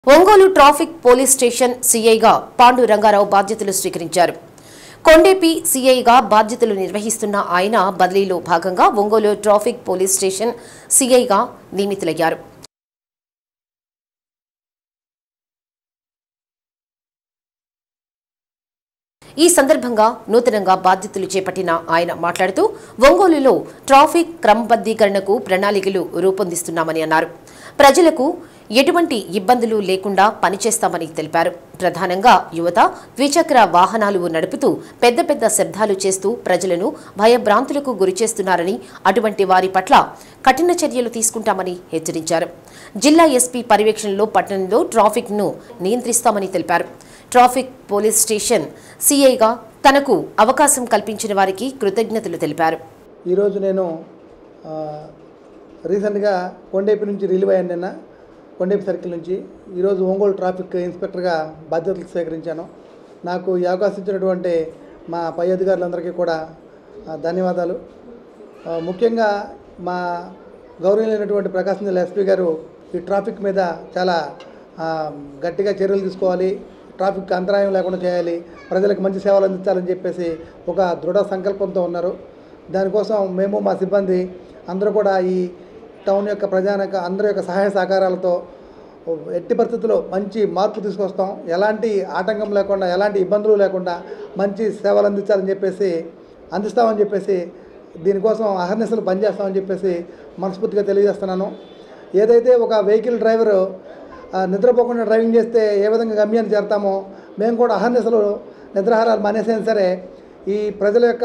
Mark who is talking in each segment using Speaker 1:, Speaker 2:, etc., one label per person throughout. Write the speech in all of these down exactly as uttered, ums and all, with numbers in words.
Speaker 1: Ongole traffic police station సీఐగా పాండు రంగారావు బాధ్యతలు స్వీకరించారు. కొండేపి సీఐగా బాధ్యతలు నిర్వహిస్తున్న ఆయన బదిలీలో భాగంగా ఒంగోలు ట్రాఫిక్ పోలీస్ స్టేషన్ సీఐగా నియమితులయ్యారు. ఈ సందర్భంగా నూతనంగా బాధ్యతలు చేపట్టిన ఆయన మాట్లాడుతూ ఒంగోలులో ట్రాఫిక్ క్రమబద్దీకరణకు ప్రణాళికలు రూపొందిస్తున్నామని అన్నారు. ప్రజలకు ఎటువంటి ఇబ్బందులు లేకుండా పనిచేస్తామని తెలిపారు. ప్రధానంగా యువత ద్విచక్ర వాహనాలు నడుపుతూ పెద్ద పెద్ద శబ్దాలు చేస్తూ ప్రజలను భయభ్రాంతులకు గురిచేస్తున్నారని, అటువంటి వారి పట్ల కఠిన చర్యలు తీసుకుంటామని హెచ్చరించారు. జిల్లా ఎస్పీ పర్యవేక్షణలో పట్టణంలో ట్రాఫిక్ ను నియంత్రిస్తామని తెలిపారు. ట్రాఫిక్ పోలీస్ స్టేషన్ సీఐగా తనకు అవకాశం కల్పించిన వారికి కృతజ్ఞతలు తెలిపారు.
Speaker 2: ఈరోజు నేను రీసెంట్గా కొండేపి నుంచి రిలీవ్ అయ్యాను. నిన్న కొండేపి సర్కిల్ నుంచి ఈరోజు ఒంగోలు ట్రాఫిక్ ఇన్స్పెక్టర్గా బాధ్యతలు స్వీకరించాను. నాకు ఈ అవకాశం ఇచ్చినటువంటి మా పై అధికారులందరికీ కూడా ధన్యవాదాలు. ముఖ్యంగా మా గౌరవనీయులైనటువంటి ప్రకాశం జిల్లా ఎస్పీ గారు ఈ ట్రాఫిక్ మీద చాలా గట్టిగా చర్యలు తీసుకోవాలి, ట్రాఫిక్ అంతరాయం లేకుండా చేయాలి, ప్రజలకు మంచి సేవలు అందించాలని చెప్పేసి ఒక దృఢ సంకల్పంతో ఉన్నారు. దానికోసం మేము మా సిబ్బంది అందరూ కూడా ఈ టౌన్ యొక్క ప్రజానిక అందరి యొక్క సహాయ సహకారాలతో ఎట్టి పరిస్థితుల్లో మంచి మార్పు తీసుకొస్తాం, ఎలాంటి ఆటంకం లేకుండా ఎలాంటి ఇబ్బందులు లేకుండా మంచి సేవలు అందించాలని చెప్పేసి అందిస్తామని చెప్పేసి దీనికోసం అహర్నిశలు పనిచేస్తామని చెప్పేసి మనస్ఫూర్తిగా తెలియజేస్తున్నాను. ఏదైతే ఒక వెహికల్ డ్రైవరు నిద్రపోకుండా డ్రైవింగ్ చేస్తే ఏ విధంగా గమ్యాన్ని చేరుతామో మేము కూడా అహర్నిశలు నిద్రాహారాలు మానేసైనా సరే ఈ ప్రజల యొక్క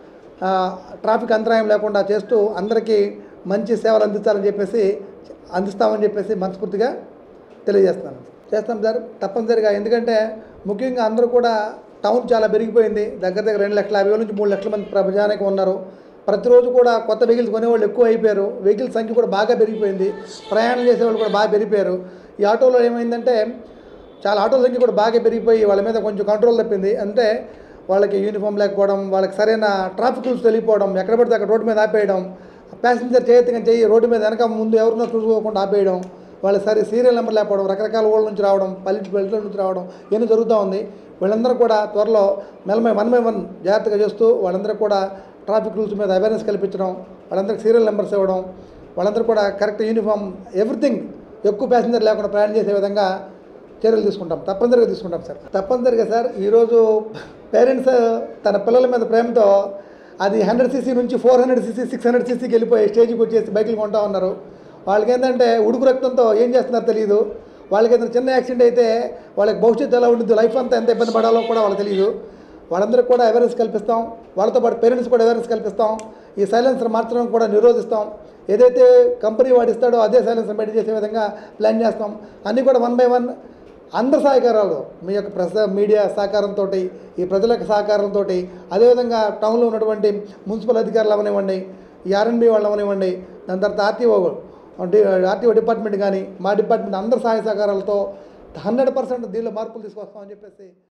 Speaker 2: ట్రాఫిక్ అంతరాయం లేకుండా చేస్తూ అందరికీ మంచి సేవలు అందించాలని చెప్పేసి అందిస్తామని చెప్పేసి మనస్ఫూర్తిగా తెలియజేస్తున్నాను. చేస్తాం సార్, తప్పనిసరిగా. ఎందుకంటే ముఖ్యంగా అందరూ కూడా టౌన్ చాలా పెరిగిపోయింది. దగ్గర దగ్గర రెండు లక్షల యాభై వేల నుంచి మూడు లక్షల మంది ప్రజానికం ఉన్నారు. ప్రతిరోజు కూడా కొత్త వెహికల్స్ కొనేవాళ్ళు ఎక్కువ అయిపోయారు. వెహికల్ సంఖ్య కూడా బాగా పెరిగిపోయింది. ప్రయాణం చేసేవాళ్ళు కూడా బాగా పెరిగిపోయారు. ఈ ఆటోలో ఏమైందంటే చాలా ఆటోల సంఖ్య కూడా బాగా పెరిగిపోయి వాళ్ళ మీద కొంచెం కంట్రోల్ తప్పింది. అంటే వాళ్ళకి యూనిఫామ్ లేకపోవడం, వాళ్ళకి సరైన ట్రాఫిక్ రూల్స్ తెలియకపోవడం, ఎక్కడ పడితే అక్కడ రోడ్డు మీద ఆపేయడం, ప్యాసింజర్ చేయొత్తుగా చెయ్యి రోడ్డు మీద వెనక ముందు ఎవరినో చూసుకోకుండా ఆపేయడం, వాళ్ళ సరే సీరియల్ నెంబర్ లేకపోవడం, రకరకాల ఊళ్ళ నుంచి రావడం, పల్లె పల్లెటూళ్ళ నుంచి రావడం ఇవన్నీ జరుగుతూ ఉంది. వీళ్ళందరూ కూడా త్వరలో మెల్లమై వన్ బై వన్ జాగ్రత్తగా చేస్తూ వాళ్ళందరూ కూడా ట్రాఫిక్ రూల్స్ మీద అవేర్నెస్ కల్పించడం, వాళ్ళందరికీ సీరియల్ నెంబర్స్ ఇవ్వడం, వాళ్ళందరూ కూడా కరెక్ట్ యూనిఫామ్ ఎవ్రీథింగ్ ఎక్కువ ప్యాసింజర్ లేకుండా ప్రయాణం చేసే విధంగా చర్యలు తీసుకుంటాం. తప్పనిసరిగా తీసుకుంటాం సార్, తప్పనిసరిగా సార్. ఈరోజు పేరెంట్స్ తన పిల్లల మీద ప్రేమతో అది హండ్రెడ్ సీసీ నుంచి four hundred cc six hundred సీసీకి వెళ్ళిపోయి స్టేజ్కి వచ్చేసి బైకులు కొంటా ఉన్నారు. వాళ్ళకి ఏంటంటే ఉడుకు రక్తంతో ఏం చేస్తున్నారో తెలియదు. వాళ్ళకి ఏదైనా చిన్న యాక్సిడెంట్ అయితే వాళ్ళకి భవిష్యత్తు ఎలా ఉంటుంది, లైఫ్ అంతా ఎంత ఇబ్బంది పడాలో కూడా వాళ్ళకి తెలియదు. వాళ్ళందరికీ కూడా అవేర్నెస్ కల్పిస్తాం. వాళ్ళతో పాటు పేరెంట్స్ కూడా అవేర్నెస్ కల్పిస్తాం. ఈ సైలెన్సర్ మార్చడం కూడా నిరోధిస్తాం. ఏదైతే కంపెనీ వాడిస్తాడో అదే సైలెన్సర్ మెయింటైన్ చేసే విధంగా ప్లాన్ చేస్తాం. అన్నీ కూడా వన్ బై వన్ అందరి సహకారాలు, మీ యొక్క ప్రెస్ మీడియా సహకారంతో, ఈ ప్రజల యొక్క సహకారంతో, అదేవిధంగా టౌన్లో ఉన్నటువంటి మున్సిపల్ అధికారులు అవనివ్వండి, ఈ ఆర్ఎన్బి వాళ్ళు అవనివ్వండి, దాని తర్వాత ఆర్టీఓ ఆర్టీఓ డిపార్ట్మెంట్ కానీ మా డిపార్ట్మెంట్ అందరి సహాయ సహకారాలతో హండ్రెడ్ పర్సెంట్ దీనిలో మార్పులు తీసుకొస్తామని చెప్పేసి